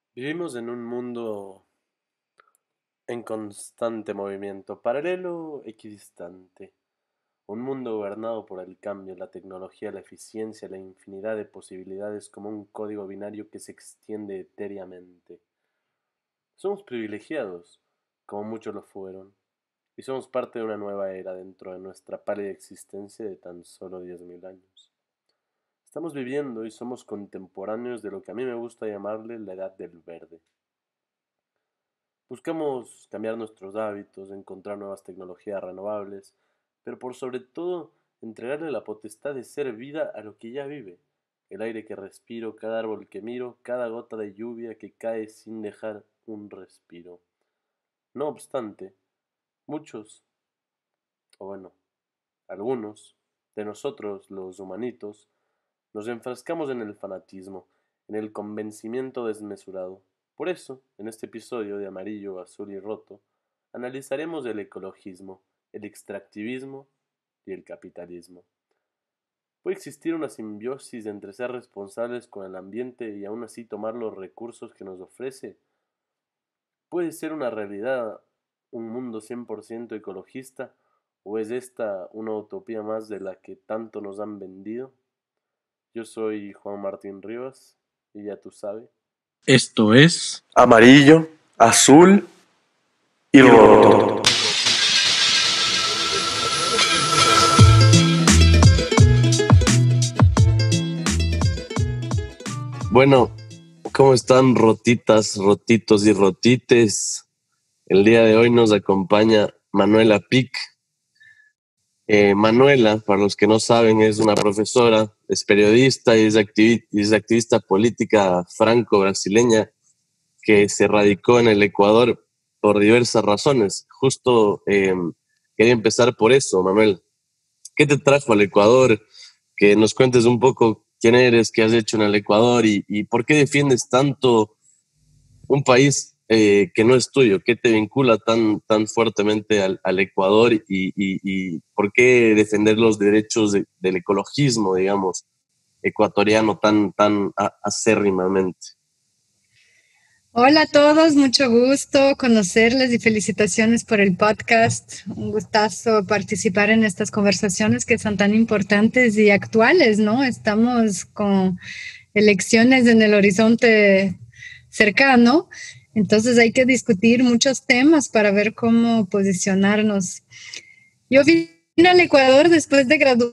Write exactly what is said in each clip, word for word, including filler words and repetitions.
Vivimos en un mundo en constante movimiento, paralelo, equidistante. Un mundo gobernado por el cambio, la tecnología, la eficiencia, la infinidad de posibilidades como un código binario que se extiende etéreamente. Somos privilegiados, como muchos lo fueron, y somos parte de una nueva era dentro de nuestra pálida existencia de tan solo diez mil años. Estamos viviendo y somos contemporáneos de lo que a mí me gusta llamarle la edad del verde. Buscamos cambiar nuestros hábitos, encontrar nuevas tecnologías renovables, pero por sobre todo entregarle la potestad de ser vida a lo que ya vive. El aire que respiro, cada árbol que miro, cada gota de lluvia que cae sin dejar un respiro. No obstante, muchos, o bueno, algunos de nosotros, los humanitos, nos enfrascamos en el fanatismo, en el convencimiento desmesurado. Por eso, en este episodio de Amarillo, Azul y Roto, analizaremos el ecologismo, el extractivismo y el capitalismo. ¿Puede existir una simbiosis entre ser responsables con el ambiente y aún así tomar los recursos que nos ofrece? ¿Puede ser una realidad un mundo cien por ciento ecologista o es esta una utopía más de la que tanto nos han vendido? Yo soy Juan Martín Rivas y ya tú sabes. Esto es Amarillo, azul y roto. Bueno, ¿cómo están rotitas, rotitos y rotites? El día de hoy nos acompaña Manuela Pic. Eh, Manuela, para los que no saben, es una profesora, es periodista y es, activi- y es activista política franco-brasileña que se radicó en el Ecuador por diversas razones. Justo eh, quería empezar por eso, Manuel. ¿Qué te trajo al Ecuador? Que nos cuentes un poco quién eres, qué has hecho en el Ecuador y, y por qué defiendes tanto un país eh, que no es tuyo. ¿Qué te vincula tan, tan fuertemente al, al Ecuador y, y, y por qué defender los derechos de, del ecologismo, digamos, ecuatoriano tan, tan acérrimamente? Hola a todos, mucho gusto conocerles y felicitaciones por el podcast. Un gustazo participar en estas conversaciones que son tan importantes y actuales, ¿no? Estamos con elecciones en el horizonte cercano, entonces hay que discutir muchos temas para ver cómo posicionarnos. Yo vine al Ecuador después de graduarme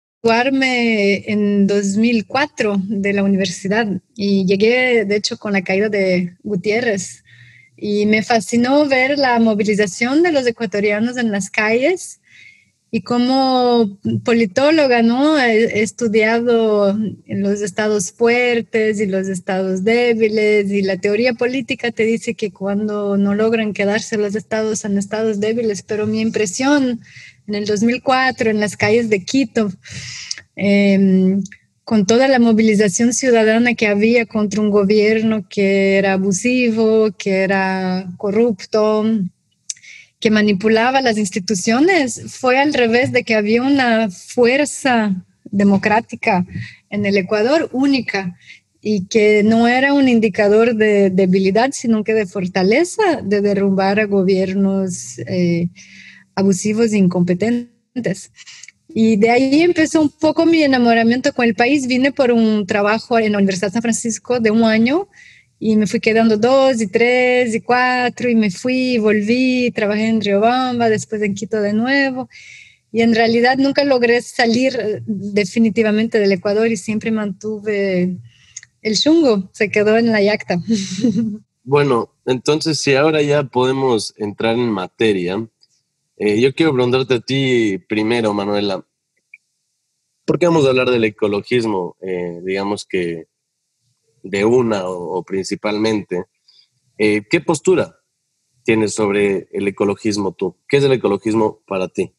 en dos mil cuatro de la universidad y llegué, de hecho, con la caída de Gutiérrez y me fascinó ver la movilización de los ecuatorianos en las calles y como politóloga, ¿no? He, he estudiado en los estados fuertes y los estados débiles y la teoría política te dice que cuando no logran quedarse los estados en estados débiles, pero mi impresión en el dos mil cuatro en las calles de Quito, eh, con toda la movilización ciudadana que había contra un gobierno que era abusivo, que era corrupto, que manipulaba las instituciones, fue al revés de que había una fuerza democrática en el Ecuador única y que no era un indicador de debilidad, sino que de fortaleza, de derrumbar a gobiernos eh, abusivos e incompetentes. Y de ahí empezó un poco mi enamoramiento con el país. Vine por un trabajo en la Universidad de San Francisco de un año y me fui quedando dos y tres y cuatro y me fui y volví, trabajé en Riobamba, después en Quito de nuevo. Y en realidad nunca logré salir definitivamente del Ecuador y siempre mantuve el chungo, se quedó en la yacta. Bueno, entonces si ahora ya podemos entrar en materia, eh, yo quiero preguntarte a ti primero, Manuela, ¿por qué vamos a hablar del ecologismo? Eh, digamos que de una o, o principalmente. Eh, ¿Qué postura tienes sobre el ecologismo tú? ¿Qué es el ecologismo para ti?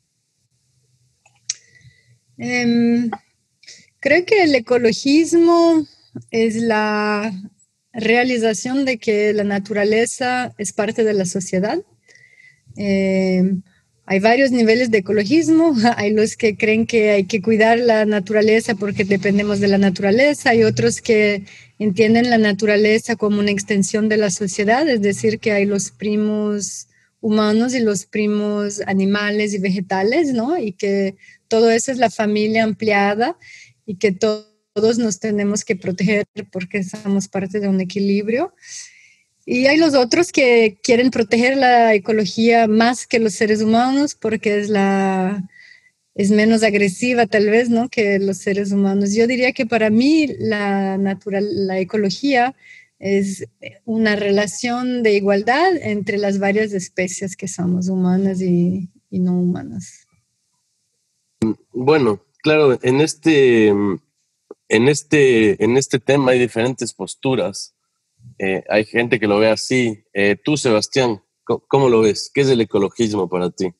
Um, creo que el ecologismo es la realización de que la naturaleza es parte de la sociedad. Eh, hay varios niveles de ecologismo. Hay los que creen que hay que cuidar la naturaleza porque dependemos de la naturaleza. Hay otros que entienden la naturaleza como una extensión de la sociedad, es decir, que hay los primos humanos y los primos animales y vegetales, ¿no? Y que todo eso es la familia ampliada y que to- todos nos tenemos que proteger porque somos parte de un equilibrio. Y hay los otros que quieren proteger la ecología más que los seres humanos porque es la es menos agresiva tal vez, ¿no? Que los seres humanos. Yo diría que para mí la natural, la ecología es una relación de igualdad entre las varias especies que somos, humanas y, y no humanas. Bueno, claro, en este, mm, en este, en este tema hay diferentes posturas. Eh, hay gente que lo ve así. Eh, tú, Sebastián, ¿cómo, cómo lo ves? ¿Qué es el ecologismo para ti?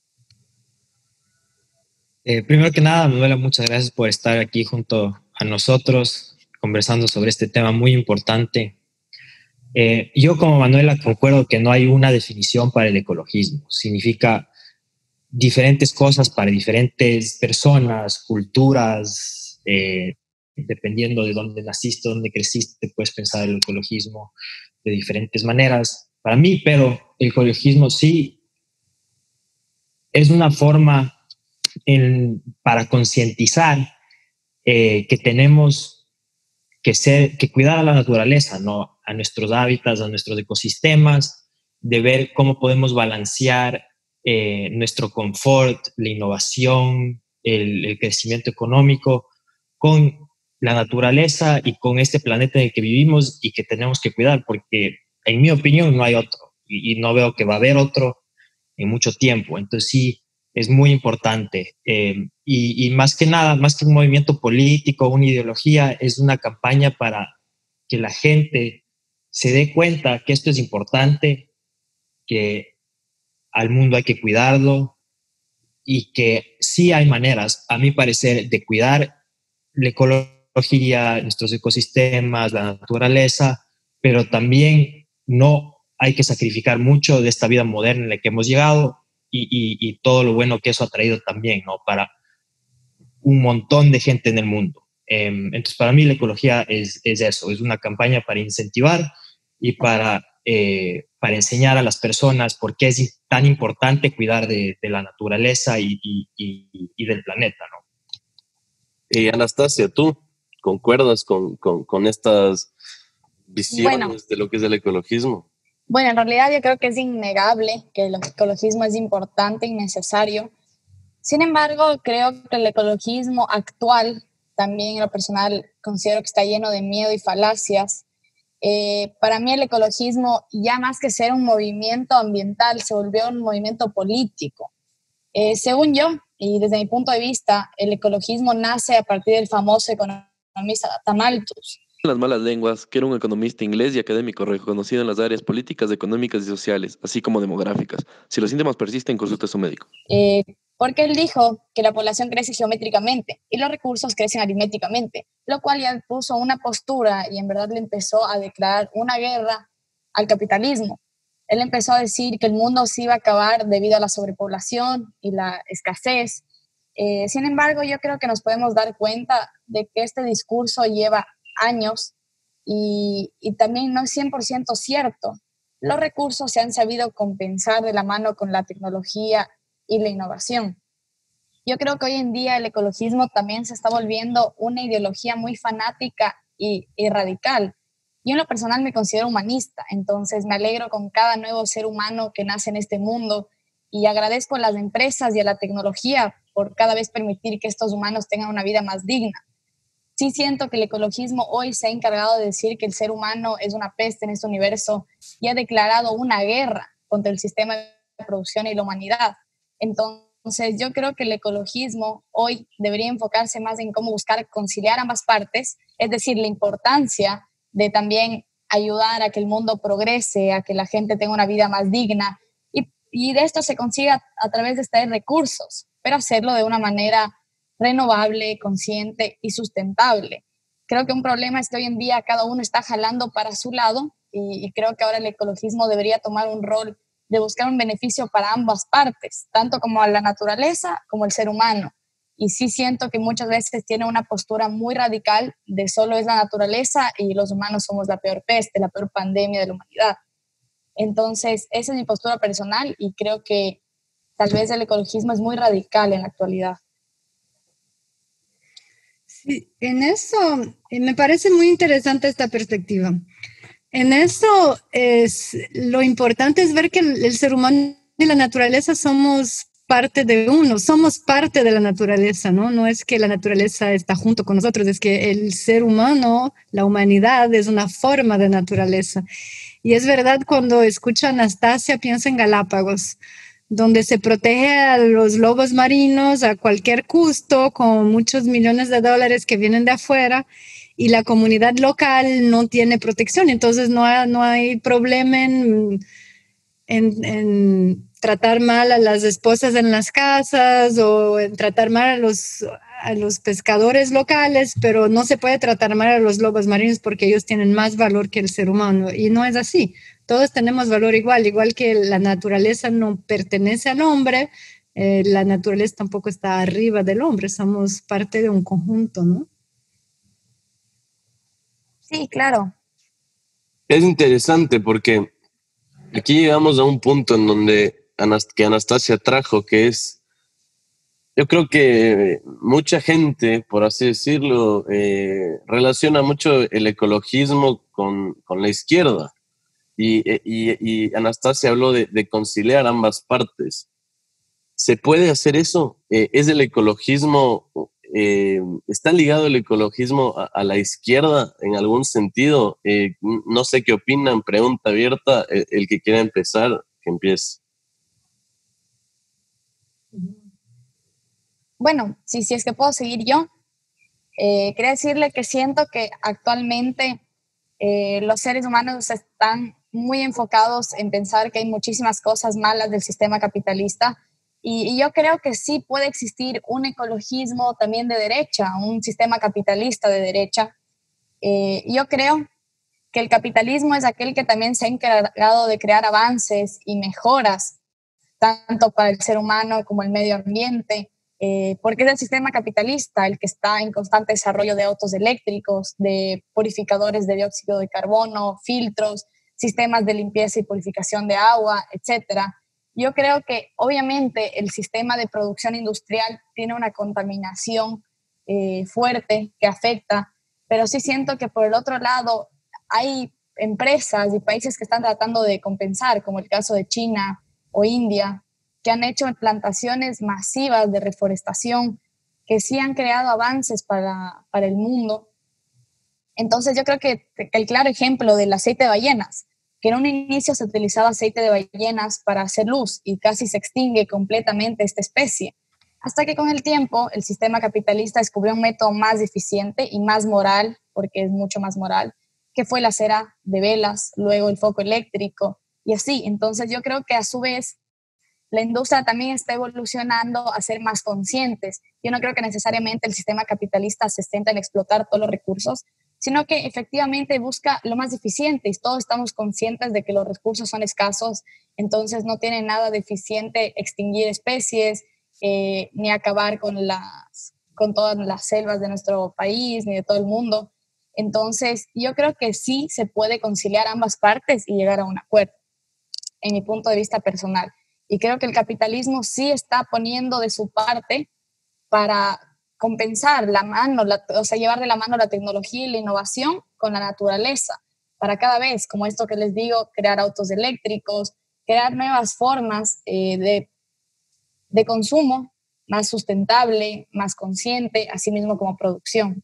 Eh, primero que nada, Manuela, muchas gracias por estar aquí junto a nosotros conversando sobre este tema muy importante. Eh, yo como Manuela concuerdo que no hay una definición para el ecologismo. Significa diferentes cosas para diferentes personas, culturas, eh, dependiendo de dónde naciste, dónde creciste, puedes pensar el ecologismo de diferentes maneras. Para mí, pero el ecologismo sí es una forma en, para concientizar eh, que tenemos que, ser, que cuidar a la naturaleza, ¿no? A nuestros hábitats, a nuestros ecosistemas, de ver cómo podemos balancear eh, nuestro confort, la innovación, el, el crecimiento económico con la naturaleza y con este planeta en el que vivimos y que tenemos que cuidar, porque en mi opinión no hay otro y, y no veo que va a haber otro en mucho tiempo. Entonces sí, es muy importante. Eh, y, y más que nada, más que un movimiento político, una ideología, es una campaña para que la gente se dé cuenta que esto es importante, que al mundo hay que cuidarlo y que sí hay maneras, a mi parecer, de cuidar la ecología, nuestros ecosistemas, la naturaleza, pero también no hay que sacrificar mucho de esta vida moderna en la que hemos llegado y, y, y todo lo bueno que eso ha traído también, ¿no? Para un montón de gente en el mundo. Eh, entonces, para mí la ecología es, es eso, es una campaña para incentivar y para, eh, para enseñar a las personas por qué es tan importante cuidar de, de la naturaleza y, y, y, y del planeta, ¿no? Y Anastasia, ¿tú concuerdas con, con, con estas visiones Bueno, de lo que es el ecologismo? bueno, en realidad yo creo que es innegable que el ecologismo es importante y necesario. Sin embargo, creo que el ecologismo actual, también en lo personal, considero que está lleno de miedo y falacias. Eh, para mí el ecologismo, ya más que ser un movimiento ambiental, se volvió un movimiento político. Eh, según yo, y desde mi punto de vista, el ecologismo nace a partir del famoso economista Nathan Malthus. Las malas lenguas, que era un economista inglés y académico reconocido en las áreas políticas, económicas y sociales, así como demográficas. Si los síntomas persisten, consulte a su médico. Eh, porque él dijo que la población crece geométricamente y los recursos crecen aritméticamente, lo cual ya puso una postura y en verdad le empezó a declarar una guerra al capitalismo. Él empezó a decir que el mundo se iba a acabar debido a la sobrepoblación y la escasez. Eh, sin embargo, yo creo que nos podemos dar cuenta de que este discurso lleva años y, y también no es cien por ciento cierto. Los recursos se han sabido compensar de la mano con la tecnología y la innovación. Yo creo que hoy en día el ecologismo también se está volviendo una ideología muy fanática y, y radical. Yo en lo personal me considero humanista, entonces me alegro con cada nuevo ser humano que nace en este mundo y agradezco a las empresas y a la tecnología por cada vez permitir que estos humanos tengan una vida más digna. Sí siento que el ecologismo hoy se ha encargado de decir que el ser humano es una peste en este universo y ha declarado una guerra contra el sistema de producción y la humanidad. Entonces, yo creo que el ecologismo hoy debería enfocarse más en cómo buscar conciliar ambas partes, es decir, la importancia de también ayudar a que el mundo progrese, a que la gente tenga una vida más digna, y, y de esto se consiga a través de extraer recursos, pero hacerlo de una manera renovable, consciente y sustentable. Creo que un problema es que hoy en día cada uno está jalando para su lado y, y creo que ahora el ecologismo debería tomar un rol de buscar un beneficio para ambas partes, tanto como a la naturaleza como al ser humano. y sí siento que muchas veces tiene una postura muy radical de solo es la naturaleza y los humanos somos la peor peste, la peor pandemia de la humanidad. Entonces, esa es mi postura personal y creo que tal vez el ecologismo es muy radical en la actualidad. Sí, en eso eh, me parece muy interesante esta perspectiva. En eso es lo importante es ver que el, el ser humano y la naturaleza somos parte de uno, somos parte de la naturaleza, ¿no? No es que la naturaleza está junto con nosotros, es que el ser humano, la humanidad, es una forma de naturaleza. Y es verdad, cuando escucho a Anastasia, pienso en Galápagos, donde se protege a los lobos marinos a cualquier costo, con muchos millones de dólares que vienen de afuera, y la comunidad local no tiene protección. Entonces no hay, no hay problema en, en, en tratar mal a las esposas en las casas o en tratar mal a los, a los pescadores locales, pero no se puede tratar mal a los lobos marinos porque ellos tienen más valor que el ser humano. Y no es así. Todos tenemos valor igual, igual que la naturaleza no pertenece al hombre, eh, la naturaleza tampoco está arriba del hombre, somos parte de un conjunto, ¿no? Sí, claro. Es interesante porque aquí llegamos a un punto en donde que Anastasia trajo, que es, yo creo que mucha gente, por así decirlo, eh, relaciona mucho el ecologismo con, con la izquierda. Y, y, y Anastasia habló de, de conciliar ambas partes. ¿Se puede hacer eso? Eh, ¿Es el ecologismo, eh, está ligado el ecologismo a, a la izquierda en algún sentido? Eh, no sé qué opinan, pregunta abierta, el, el que quiera empezar, que empiece. Bueno, sí, sí es que puedo seguir yo. Eh, quería decirle que siento que actualmente eh, los seres humanos están muy enfocados en pensar que hay muchísimas cosas malas del sistema capitalista y, y yo creo que sí puede existir un ecologismo también de derecha, un sistema capitalista de derecha. Eh, yo creo que el capitalismo es aquel que también se ha encargado de crear avances y mejoras, tanto para el ser humano como el medio ambiente, eh, porque es el sistema capitalista el que está en constante desarrollo de autos eléctricos, de purificadores de dióxido de carbono, filtros, sistemas de limpieza y purificación de agua, etcétera. Yo creo que obviamente el sistema de producción industrial tiene una contaminación eh, fuerte que afecta, pero sí siento que por el otro lado hay empresas y países que están tratando de compensar, como el caso de China o India, que han hecho plantaciones masivas de reforestación, que sí han creado avances para, para el mundo. Entonces yo creo que el claro ejemplo del aceite de ballenas, que en un inicio se utilizaba aceite de ballenas para hacer luz y casi se extingue completamente esta especie, hasta que con el tiempo el sistema capitalista descubrió un método más eficiente y más moral, porque es mucho más moral, que fue la cera de velas, luego el foco eléctrico y así. Entonces yo creo que a su vez la industria también está evolucionando a ser más conscientes. Yo no creo que necesariamente el sistema capitalista se centra en explotar todos los recursos, sino que efectivamente busca lo más eficiente y todos estamos conscientes de que los recursos son escasos, entonces no tiene nada de eficiente extinguir especies, eh, ni acabar con, las, con todas las selvas de nuestro país, ni de todo el mundo. Entonces yo creo que sí se puede conciliar ambas partes y llegar a un acuerdo, en mi punto de vista personal. Y creo que el capitalismo sí está poniendo de su parte para compensar la mano, la, o sea, llevar de la mano la tecnología y la innovación con la naturaleza, para cada vez, como esto que les digo, crear autos eléctricos, crear nuevas formas eh, de, de consumo más sustentable, más consciente, así mismo como producción.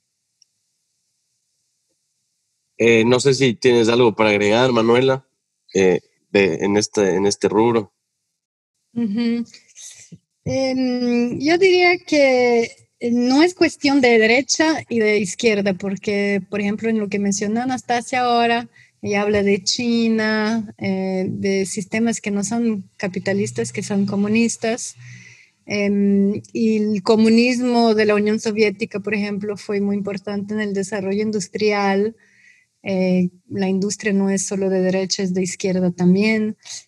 Eh, no sé si tienes algo para agregar, Manuela, eh, de, en, este, en este rubro. Uh-huh. Eh, yo diría que no es cuestión de derecha y de izquierda, porque, por ejemplo, en lo que mencionó Anastasia ahora, ella habla de China, eh, de sistemas que no son capitalistas, que son comunistas. Eh, y el comunismo de la Unión Soviética, por ejemplo, fue muy importante en el desarrollo industrial. Eh, la industria no es solo de derecha, es de izquierda también.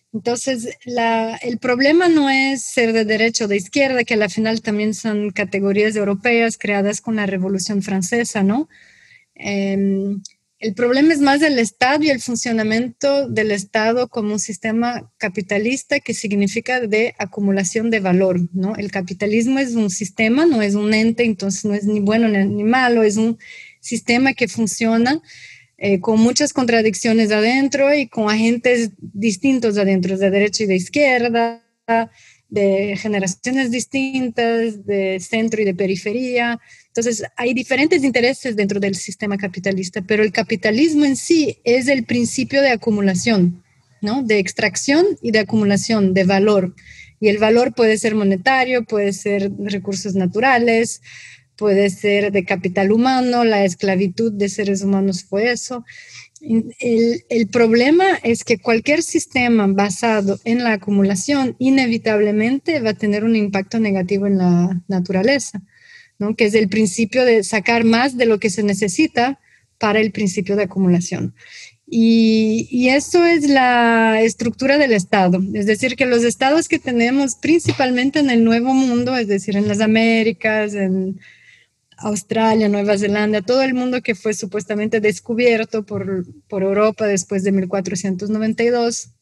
Entonces, la, el problema no es ser de derecha o de izquierda, que al final también son categorías europeas creadas con la Revolución Francesa, ¿no? Eh, el problema es más el Estado y el funcionamiento del Estado como un sistema capitalista que significa de acumulación de valor, ¿no? El capitalismo es un sistema, no es un ente, entonces no es ni bueno ni malo, es un sistema que funciona eh, con muchas contradicciones adentro y con agentes distintos adentro, de derecha y de izquierda, de generaciones distintas, de centro y de periferia. Entonces, hay diferentes intereses dentro del sistema capitalista, pero el capitalismo en sí es el principio de acumulación, ¿no? De extracción y de acumulación de valor. Y el valor puede ser monetario, puede ser recursos naturales, puede ser de capital humano, la esclavitud de seres humanos fue eso. El, el problema es que cualquier sistema basado en la acumulación inevitablemente va a tener un impacto negativo en la naturaleza, ¿no? Que es el principio de sacar más de lo que se necesita para el principio de acumulación. Y, y eso es la estructura del Estado. Es decir, que los estados que tenemos principalmente en el Nuevo Mundo, es decir, en las Américas, en Australia, Nueva Zelanda, todo el mundo que fue supuestamente descubierto por, por Europa después de mil cuatrocientos noventa y dos,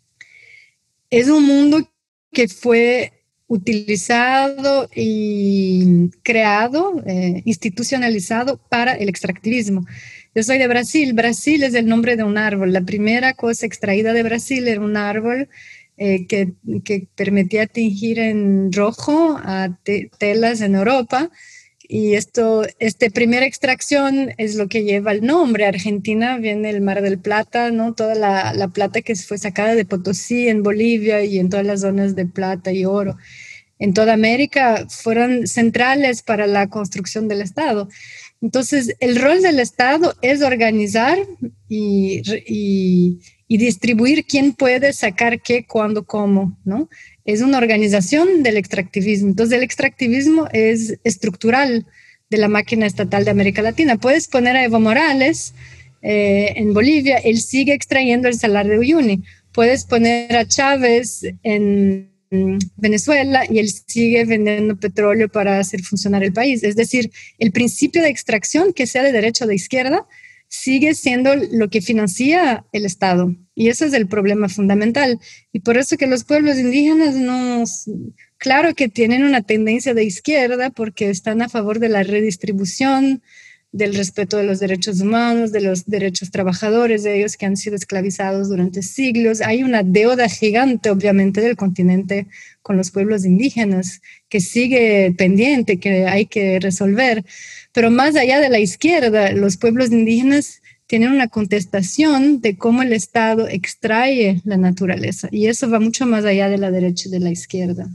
es un mundo que fue utilizado y creado, eh, institucionalizado para el extractivismo. Yo soy de Brasil. Brasil es el nombre de un árbol. La primera cosa extraída de Brasil era un árbol eh, que, que permitía tingir en rojo a te telas en Europa. Y esto, esta primera extracción es lo que lleva el nombre. Argentina viene el Mar del Plata, ¿no? Toda la, la plata que fue sacada de Potosí en Bolivia y en todas las zonas de plata y oro en toda América fueron centrales para la construcción del Estado. Entonces, el rol del Estado es organizar y, y, y distribuir quién puede sacar qué, cuándo, cómo, ¿no? Es una organización del extractivismo. Entonces, el extractivismo es estructural de la máquina estatal de América Latina. Puedes poner a Evo Morales eh, en Bolivia, él sigue extrayendo el Salar de Uyuni. Puedes poner a Chávez en Venezuela y él sigue vendiendo petróleo para hacer funcionar el país. Es decir, el principio de extracción, que sea de derecha o de izquierda, sigue siendo lo que financia el Estado. Y ese es el problema fundamental. Y por eso que los pueblos indígenas no, claro que tienen una tendencia de izquierda porque están a favor de la redistribución, del respeto de los derechos humanos, de los derechos trabajadores de ellos que han sido esclavizados durante siglos. Hay una deuda gigante, obviamente, del continente con los pueblos indígenas que sigue pendiente, que hay que resolver. Pero más allá de la izquierda, los pueblos indígenas tienen una contestación de cómo el Estado extrae la naturaleza. Y eso va mucho más allá de la derecha y de la izquierda.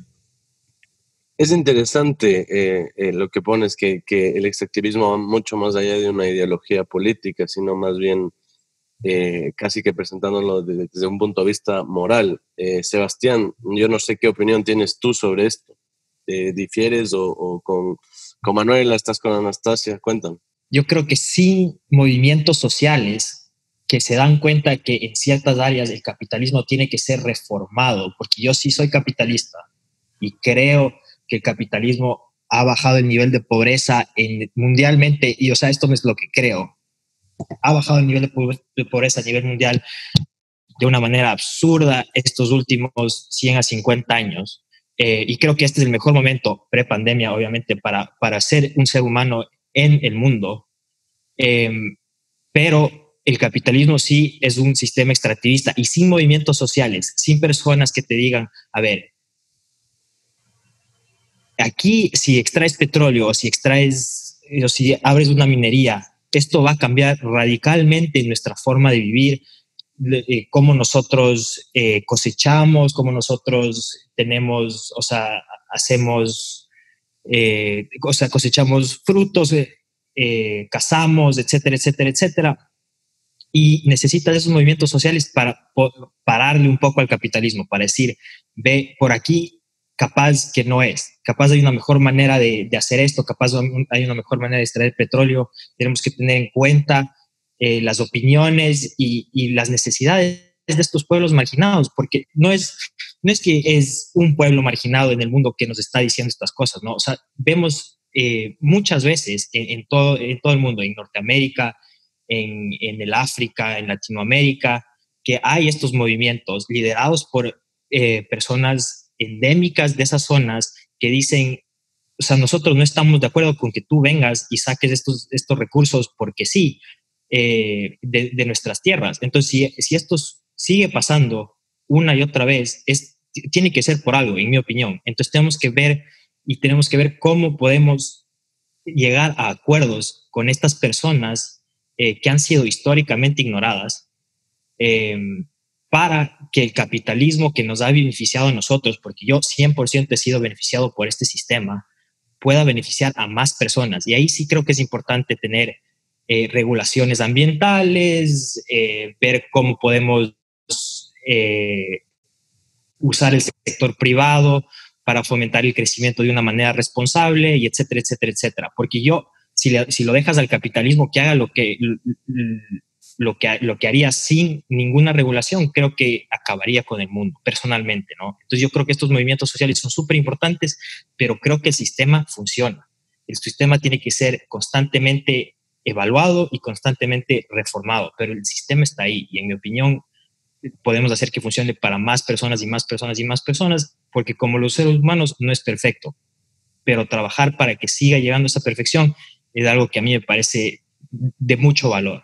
Es interesante eh, eh, lo que pones, que, que el extractivismo va mucho más allá de una ideología política, sino más bien eh, casi que presentándolo desde, desde un punto de vista moral. Eh, Sebastián, yo no sé qué opinión tienes tú sobre esto. Eh, ¿Difieres o, o con, con Manuela, estás con Anastasia? Cuéntame. Yo creo que sí, movimientos sociales que se dan cuenta que en ciertas áreas el capitalismo tiene que ser reformado, porque yo sí soy capitalista y creo que el capitalismo ha bajado el nivel de pobreza en, mundialmente, y o sea, esto es lo que creo, ha bajado el nivel de, po de pobreza a nivel mundial de una manera absurda estos últimos cien a cincuenta años, eh, y creo que este es el mejor momento, pre-pandemia obviamente, para, para ser un ser humano en el mundo, eh, pero el capitalismo sí es un sistema extractivista y sin movimientos sociales, sin personas que te digan, a ver, aquí, si extraes petróleo o si extraes, o si abres una minería, esto va a cambiar radicalmente nuestra forma de vivir, eh, cómo nosotros eh, cosechamos, cómo nosotros tenemos, o sea, hacemos, eh, o sea, cosechamos frutos, eh, eh, cazamos, etcétera, etcétera, etcétera. Y necesitas esos movimientos sociales para pararle un poco al capitalismo, para decir, ve por aquí, capaz que no es, capaz hay una mejor manera de, de hacer esto, capaz hay una mejor manera de extraer petróleo. Tenemos que tener en cuenta eh, las opiniones y, y las necesidades de estos pueblos marginados, porque no es, no es que es un pueblo marginado en el mundo que nos está diciendo estas cosas, ¿no? O sea, vemos eh, muchas veces en, en, todo, en todo el mundo, en Norteamérica, en, en el África, en Latinoamérica, que hay estos movimientos liderados por eh, personas endémicas de esas zonas que dicen, o sea, nosotros no estamos de acuerdo con que tú vengas y saques estos, estos recursos porque sí, eh, de, de nuestras tierras. Entonces, si, si esto sigue pasando una y otra vez, es, tiene que ser por algo, en mi opinión. Entonces, tenemos que ver y tenemos que ver cómo podemos llegar a acuerdos con estas personas eh, que han sido históricamente ignoradas, eh, para que el capitalismo que nos ha beneficiado a nosotros, porque yo cien por ciento he sido beneficiado por este sistema, pueda beneficiar a más personas. Y ahí sí creo que es importante tener eh, regulaciones ambientales, eh, ver cómo podemos eh, usar el sector privado para fomentar el crecimiento de una manera responsable, y etcétera, etcétera, etcétera. Porque yo, si, le, si lo dejas al capitalismo que haga lo que, lo, que, lo que haría sin ninguna regulación, creo que acabaría con el mundo, personalmente, ¿no? Entonces yo creo que estos movimientos sociales son súper importantes, pero creo que el sistema funciona. El sistema tiene que ser constantemente evaluado y constantemente reformado, pero el sistema está ahí, y en mi opinión podemos hacer que funcione para más personas y más personas y más personas, porque como los seres humanos no es perfecto, pero trabajar para que siga llegando a esa perfección es algo que a mí me parece de mucho valor.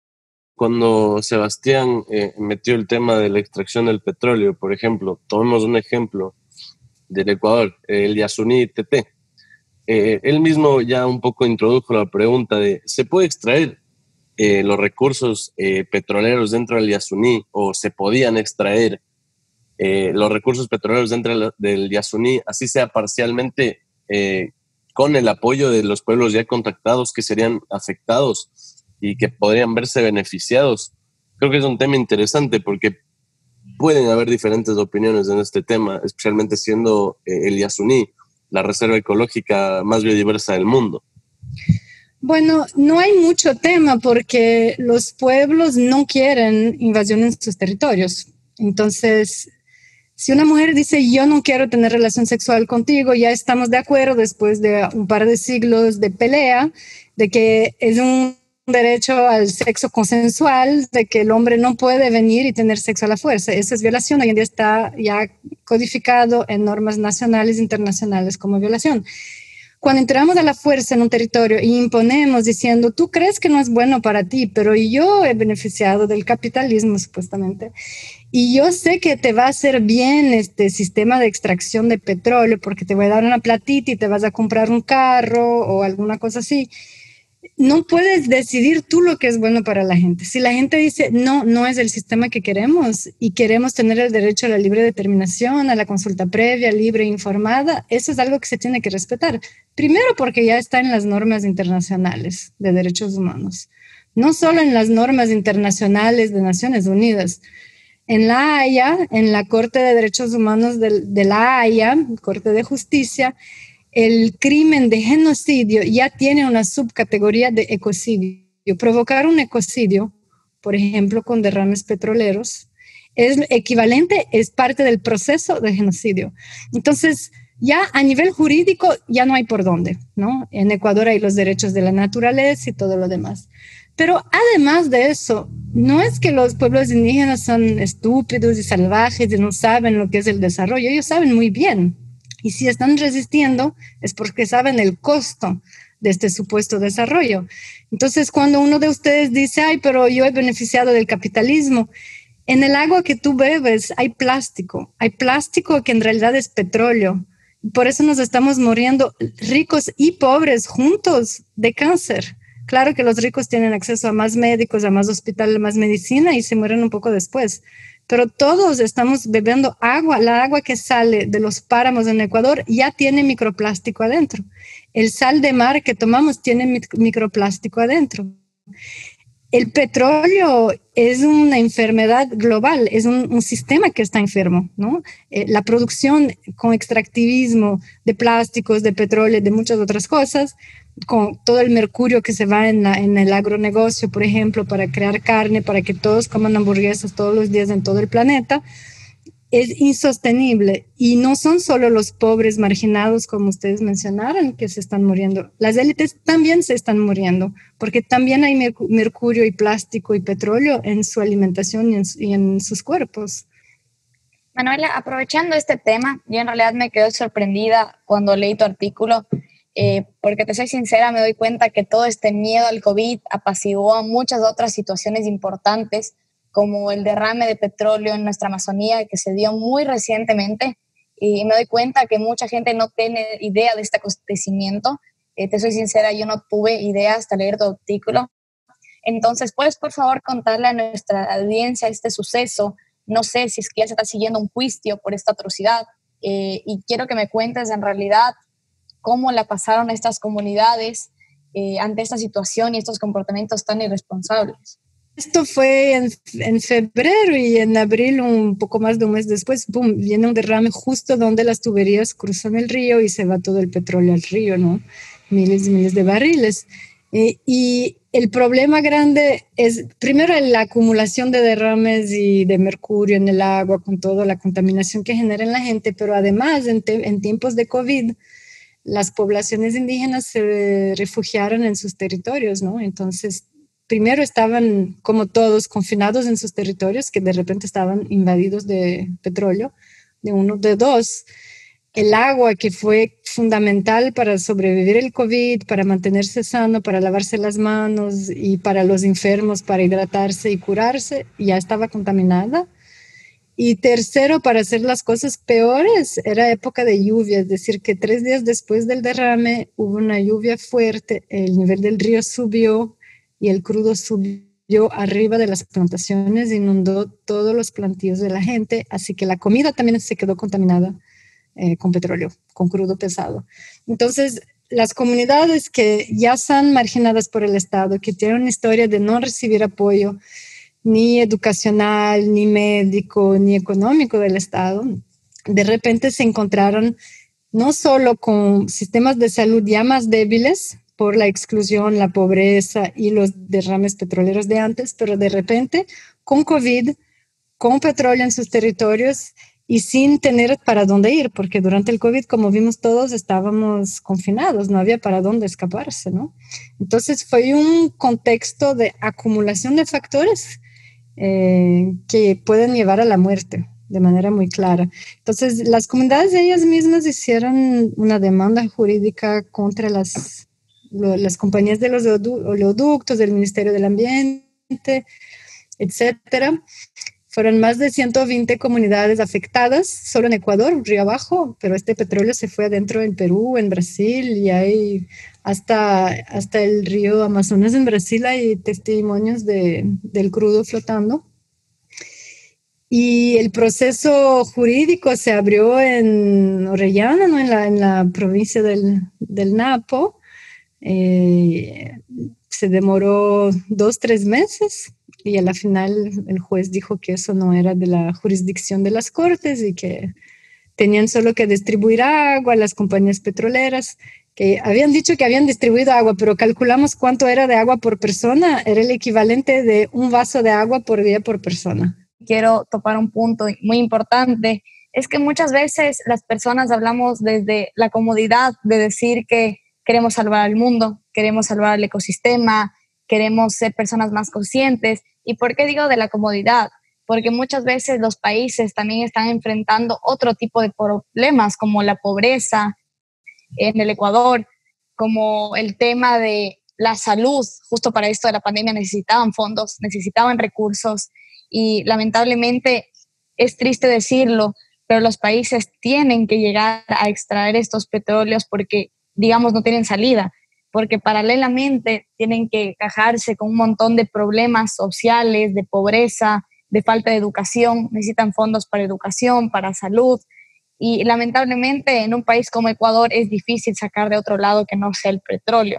Cuando Sebastián eh, metió el tema de la extracción del petróleo, por ejemplo, tomemos un ejemplo del Ecuador, el Yasuní T T. Eh, él mismo ya un poco introdujo la pregunta de, ¿se puede extraer eh, los recursos eh, petroleros dentro del Yasuní, o se podían extraer eh, los recursos petroleros dentro del Yasuní, así sea parcialmente, eh, con el apoyo de los pueblos ya contactados que serían afectados y que podrían verse beneficiados? Creo que es un tema interesante porque pueden haber diferentes opiniones en este tema, especialmente siendo eh, el Yasuní la reserva ecológica más biodiversa del mundo. Bueno, no hay mucho tema porque los pueblos no quieren invasión en sus territorios. Entonces, si una mujer dice, yo no quiero tener relación sexual contigo, ya estamos de acuerdo después de un par de siglos de pelea, de que es un derecho al sexo consensual, de que el hombre no puede venir y tener sexo a la fuerza. Eso es violación. Hoy en día está ya codificado en normas nacionales e internacionales como violación. Cuando entramos a la fuerza en un territorio y imponemos diciendo, tú crees que no es bueno para ti, pero yo he beneficiado del capitalismo supuestamente, y yo sé que te va a hacer bien este sistema de extracción de petróleo porque te voy a dar una platita y te vas a comprar un carro o alguna cosa así. No puedes decidir tú lo que es bueno para la gente. Si la gente dice, no, no es el sistema que queremos y queremos tener el derecho a la libre determinación, a la consulta previa, libre e informada, eso es algo que se tiene que respetar. Primero porque ya está en las normas internacionales de derechos humanos. No solo en las normas internacionales de Naciones Unidas. En La Haya, en la Corte de Derechos Humanos de, de La Haya, Corte de Justicia, el crimen de genocidio ya tiene una subcategoría de ecocidio. Provocar un ecocidio, por ejemplo, con derrames petroleros, es equivalente, es parte del proceso de genocidio. Entonces, ya a nivel jurídico ya no hay por dónde, ¿no? En Ecuador hay los derechos de la naturaleza y todo lo demás. Pero además de eso, no es que los pueblos indígenas son estúpidos y salvajes y no saben lo que es el desarrollo, ellos saben muy bien. Y si están resistiendo es porque saben el costo de este supuesto desarrollo. Entonces, cuando uno de ustedes dice, ay, pero yo he beneficiado del capitalismo, en el agua que tú bebes hay plástico, hay plástico que en realidad es petróleo. Por eso nos estamos muriendo ricos y pobres juntos de cáncer. Claro que los ricos tienen acceso a más médicos, a más hospitales, a más medicina y se mueren un poco después. Pero todos estamos bebiendo agua. La agua que sale de los páramos en Ecuador ya tiene microplástico adentro. El sal de mar que tomamos tiene microplástico adentro. el petróleo es una enfermedad global, es un, un sistema que está enfermo, ¿no? Eh, la producción con extractivismo de plásticos, de petróleo, de muchas otras cosas, con todo el mercurio que se va en, la, en el agronegocio, por ejemplo, para crear carne, para que todos coman hamburguesas todos los días en todo el planeta, es insostenible. Y no son solo los pobres marginados, como ustedes mencionaron, que se están muriendo. Las élites también se están muriendo, porque también hay mercurio y plástico y petróleo en su alimentación y en, y en sus cuerpos. Manuela, aprovechando este tema, yo en realidad me quedé sorprendida cuando leí tu artículo, eh, porque te soy sincera, me doy cuenta que todo este miedo al COVID apaciguó muchas otras situaciones importantes, como el derrame de petróleo en nuestra Amazonía que se dio muy recientemente, y me doy cuenta que mucha gente no tiene idea de este acontecimiento. Eh, te soy sincera, yo no tuve idea hasta leer tu artículo. Entonces, ¿puedes por favor contarle a nuestra audiencia este suceso? No sé si es que ya se está siguiendo un juicio por esta atrocidad, eh, y quiero que me cuentes en realidad cómo la pasaron estas comunidades eh, ante esta situación y estos comportamientos tan irresponsables. Esto fue en, en febrero, y en abril, un poco más de un mes después, boom, viene un derrame justo donde las tuberías cruzan el río y se va todo el petróleo al río, ¿no? Miles y miles de barriles. Eh, y el problema grande es, primero, la acumulación de derrames y de mercurio en el agua, con toda la contaminación que genera en la gente, pero además, en, te, en tiempos de COVID, las poblaciones indígenas se refugiaron en sus territorios, ¿no? Entonces, primero estaban, como todos, confinados en sus territorios, que de repente estaban invadidos de petróleo, de uno, de dos. El agua, que fue fundamental para sobrevivir el COVID, para mantenerse sano, para lavarse las manos, y para los enfermos, para hidratarse y curarse, ya estaba contaminada. Y tercero, para hacer las cosas peores, era época de lluvia, es decir, que tres días después del derrame hubo una lluvia fuerte, el nivel del río subió, y el crudo subió arriba de las plantaciones, inundó todos los plantíos de la gente, así que la comida también se quedó contaminada eh, con petróleo, con crudo pesado. Entonces, las comunidades que ya están marginadas por el Estado, que tienen una historia de no recibir apoyo, ni educacional, ni médico, ni económico del Estado, de repente se encontraron no solo con sistemas de salud ya más débiles, por la exclusión, la pobreza y los derrames petroleros de antes, pero de repente con COVID, con petróleo en sus territorios y sin tener para dónde ir, porque durante el COVID, como vimos todos, estábamos confinados, no había para dónde escaparse, ¿no? Entonces fue un contexto de acumulación de factores eh, que pueden llevar a la muerte de manera muy clara. Entonces las comunidades ellas mismas hicieron una demanda jurídica contra las las compañías de los oleoductos, del Ministerio del Ambiente, etcétera. Fueron más de ciento veinte comunidades afectadas, solo en Ecuador, río abajo, pero este petróleo se fue adentro en Perú, en Brasil, y hay hasta, hasta el río Amazonas en Brasil hay testimonios de, del crudo flotando. Y el proceso jurídico se abrió en Orellana, ¿no? en, la, en la provincia del, del Napo. Eh, se demoró dos, tres meses, y a la final el juez dijo que eso no era de la jurisdicción de las cortes y que tenían solo que distribuir agua a las compañías petroleras, que habían dicho que habían distribuido agua, pero calculamos cuánto era de agua por persona, era el equivalente de un vaso de agua por día por persona. Quiero topar un punto muy importante, es que muchas veces las personas hablamos desde la comodidad de decir que queremos salvar al mundo, queremos salvar el ecosistema, queremos ser personas más conscientes. ¿Y por qué digo de la comodidad? Porque muchas veces los países también están enfrentando otro tipo de problemas, como la pobreza en el Ecuador, como el tema de la salud. Justo para esto de la pandemia necesitaban fondos, necesitaban recursos, y lamentablemente es triste decirlo, pero los países tienen que llegar a extraer estos petróleos porque, digamos, no tienen salida, porque paralelamente tienen que cajarse con un montón de problemas sociales, de pobreza, de falta de educación, necesitan fondos para educación, para salud, y lamentablemente en un país como Ecuador es difícil sacar de otro lado que no sea el petróleo.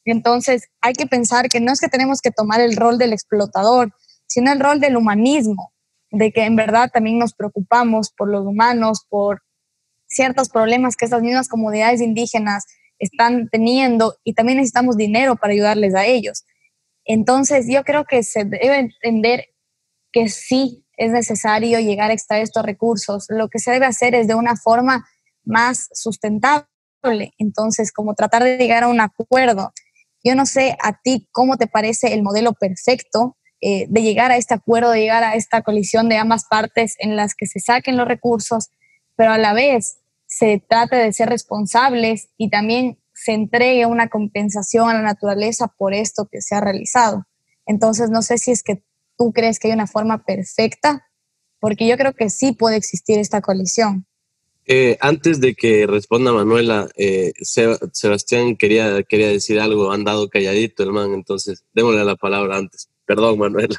Entonces hay que pensar que no es que tenemos que tomar el rol del explotador, sino el rol del humanismo, de que en verdad también nos preocupamos por los humanos, por ciertos problemas que estas mismas comunidades indígenas están teniendo y también necesitamos dinero para ayudarles a ellos. Entonces yo creo que se debe entender que sí es necesario llegar a extraer estos recursos. Lo que se debe hacer es de una forma más sustentable. Entonces, como tratar de llegar a un acuerdo. Yo no sé a ti cómo te parece el modelo perfecto eh, de llegar a este acuerdo, de llegar a esta colisión de ambas partes en las que se saquen los recursos, pero a la vez se trate de ser responsables y también se entregue una compensación a la naturaleza por esto que se ha realizado. Entonces, no sé si es que tú crees que hay una forma perfecta, porque yo creo que sí puede existir esta colisión. Eh, antes de que responda Manuela, eh, Seb- Sebastián quería, quería decir algo, han dado calladito el man, entonces démosle la palabra antes. Perdón, Manuela.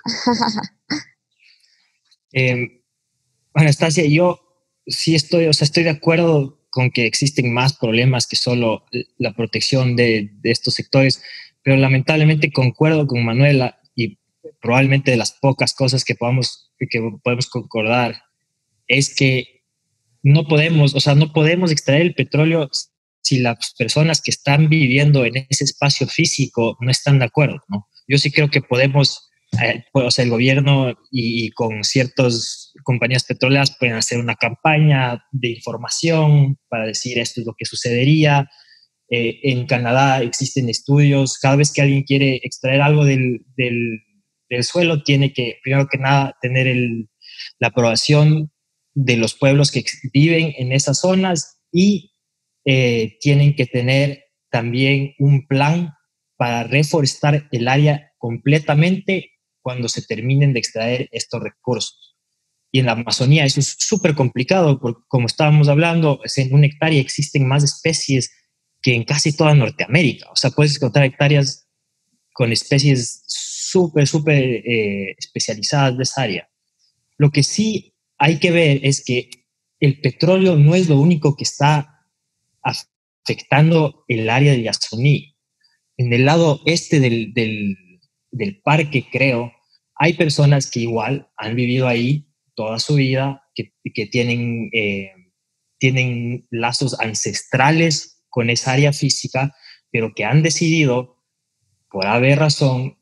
Eh, Anastasia, yo sí estoy, o sea, estoy de acuerdo con que existen más problemas que solo la protección de, de estos sectores, pero lamentablemente concuerdo con Manuela y probablemente de las pocas cosas que podamos, que podemos concordar es que no podemos, o sea, no podemos extraer el petróleo si las personas que están viviendo en ese espacio físico no están de acuerdo, ¿no? Yo sí creo que podemos, eh, o sea, el gobierno y, y con ciertas compañías petroleras pueden hacer una campaña de información para decir esto es lo que sucedería. Eh, en Canadá existen estudios, cada vez que alguien quiere extraer algo del, del, del suelo, tiene que, primero que nada, tener el, la aprobación de los pueblos que viven en esas zonas y eh, tienen que tener también un plan para reforestar el área completamente cuando se terminen de extraer estos recursos. Y en la Amazonía eso es súper complicado, porque como estábamos hablando, en una hectárea existen más especies que en casi toda Norteamérica. O sea, puedes encontrar hectáreas con especies súper, súper eh, especializadas de esa área. Lo que sí hay que ver es que el petróleo no es lo único que está afectando el área de Yasuní. En el lado este del, del, del parque, creo, hay personas que igual han vivido ahí toda su vida, que, que tienen, eh, tienen lazos ancestrales con esa área física, pero que han decidido, por haber razón,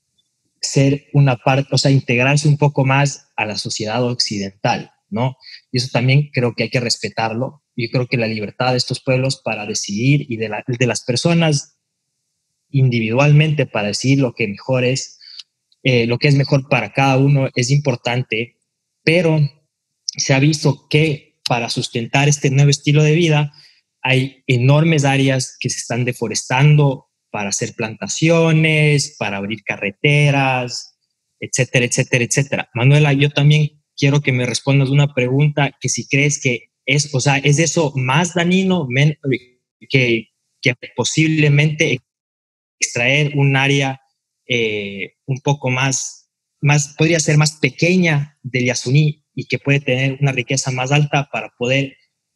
ser una parte, o sea, integrarse un poco más a la sociedad occidental, ¿no? Y eso también creo que hay que respetarlo. Yo creo que la libertad de estos pueblos para decidir y de, la, de las personas individualmente para decidir lo que mejor es, eh, lo que es mejor para cada uno es importante, pero se ha visto que para sustentar este nuevo estilo de vida hay enormes áreas que se están deforestando para hacer plantaciones, para abrir carreteras, etcétera, etcétera, etcétera. Manuela, yo también quiero que me respondas una pregunta que si crees que es, o sea, ¿es eso más dañino men, que, que posiblemente extraer un área eh, un poco más, más, podría ser más pequeña del Yasuní y que puede tener una riqueza más alta para poder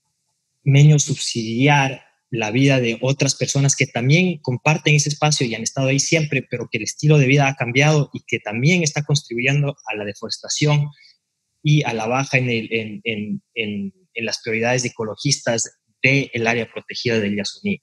menos subsidiar la vida de otras personas que también comparten ese espacio y han estado ahí siempre, pero que el estilo de vida ha cambiado y que también está contribuyendo a la deforestación y a la baja en, el, en, en, en, en las prioridades ecologistas del área protegida del Yasuní.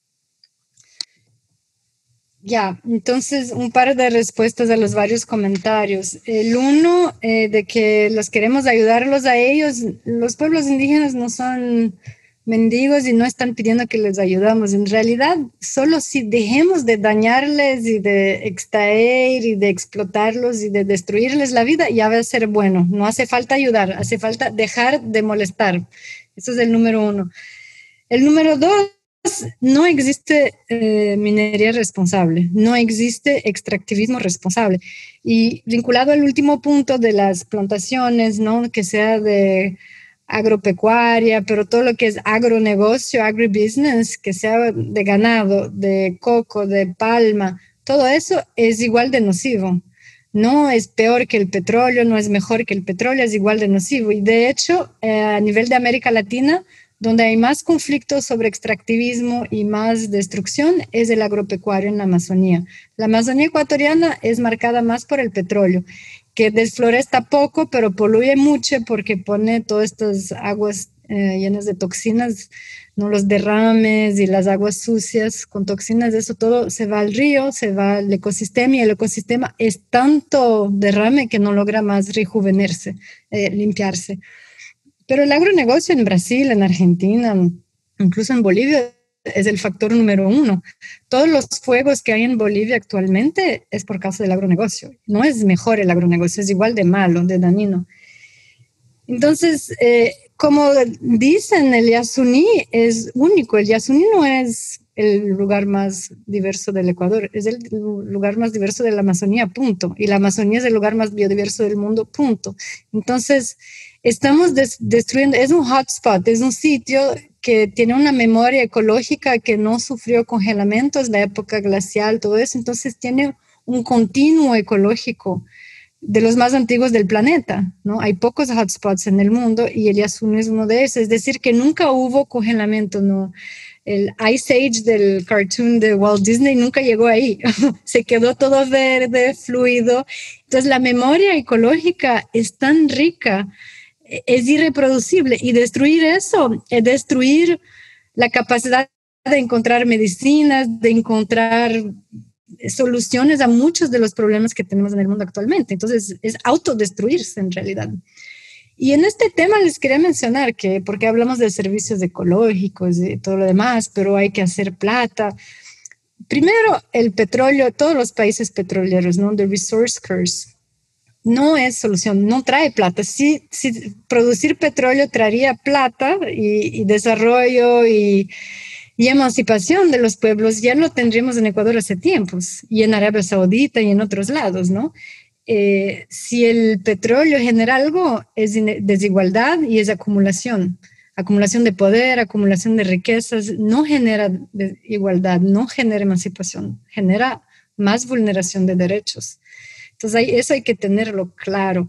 Ya, entonces un par de respuestas a los varios comentarios. El uno, eh, de que los queremos ayudarlos a ellos. Los pueblos indígenas no son mendigos y no están pidiendo que les ayudamos. En realidad, solo si dejemos de dañarles y de extraer y de explotarlos y de destruirles la vida, ya va a ser bueno. No hace falta ayudar, hace falta dejar de molestar. Eso es el número uno. El número dos, no existe eh, minería responsable, no existe extractivismo responsable. Y vinculado al último punto de las plantaciones, ¿no? Que sea de agropecuaria, pero todo lo que es agronegocio, agribusiness, que sea de ganado, de coco, de palma, todo eso es igual de nocivo. No es peor que el petróleo, no es mejor que el petróleo, es igual de nocivo. Y de hecho, eh, a nivel de América Latina, Donde hay más conflictos sobre extractivismo y más destrucción es el agropecuario en la Amazonía. La Amazonía ecuatoriana es marcada más por el petróleo, que desfloresta poco, pero poluye mucho porque pone todas estas aguas eh, llenas de toxinas, ¿no? Los derrames y las aguas sucias con toxinas, eso todo se va al río, se va al ecosistema, y el ecosistema es tanto derrame que no logra más rejuvenerse, eh, limpiarse. Pero el agronegocio en Brasil, en Argentina, incluso en Bolivia, es el factor número uno. Todos los fuegos que hay en Bolivia actualmente es por causa del agronegocio. No es mejor el agronegocio, es igual de malo, de dañino. Entonces, eh, como dicen, el Yasuní es único. El Yasuní no es el lugar más diverso del Ecuador, es el lugar más diverso de la Amazonía, punto. Y la Amazonía es el lugar más biodiverso del mundo, punto. Entonces, estamos des- destruyendo, es un hotspot, es un sitio que tiene una memoria ecológica que no sufrió congelamientos, la época glacial, todo eso. Entonces, tiene un continuo ecológico de los más antiguos del planeta, ¿no? Hay pocos hotspots en el mundo y el Yasuní es uno de esos. Es decir, que nunca hubo congelamiento, ¿no? El Ice Age del cartoon de Walt Disney nunca llegó ahí. Se quedó todo verde, fluido. Entonces, la memoria ecológica es tan rica, es irreproducible. Y destruir eso es destruir la capacidad de encontrar medicinas, de encontrar soluciones a muchos de los problemas que tenemos en el mundo actualmente. Entonces, es autodestruirse en realidad. Y en este tema les quería mencionar que, porque hablamos de servicios ecológicos y todo lo demás, pero hay que hacer plata. Primero, el petróleo, todos los países petroleros, ¿no? The resource curse, no es solución, no trae plata. Si, si producir petróleo traería plata y, y desarrollo y, y emancipación de los pueblos, ya lo tendríamos en Ecuador hace tiempos, y en Arabia Saudita y en otros lados, ¿no? Eh, si el petróleo genera algo, es desigualdad y es acumulación. Acumulación de poder, acumulación de riquezas, no genera igualdad, no genera emancipación, genera más vulneración de derechos. Entonces, hay, eso hay que tenerlo claro.